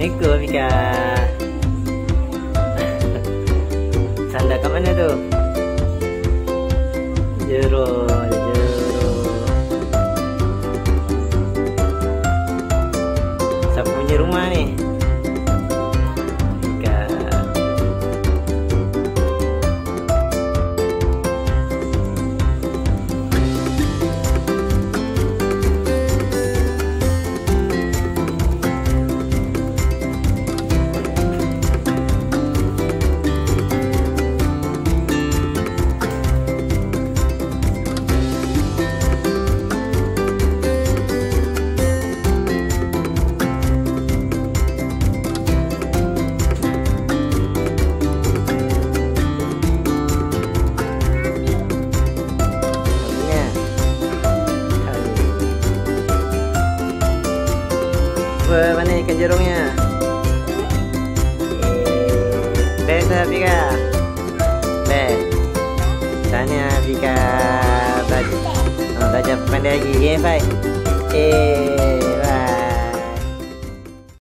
Assalamualaikum Mika. Sanda ke mana tuh? Jero. Siapa punya rumah nih? Mika. Mana ikan jerungnya? Best Vika. Best. Tanya Vika belajar pandai lagi. Fai.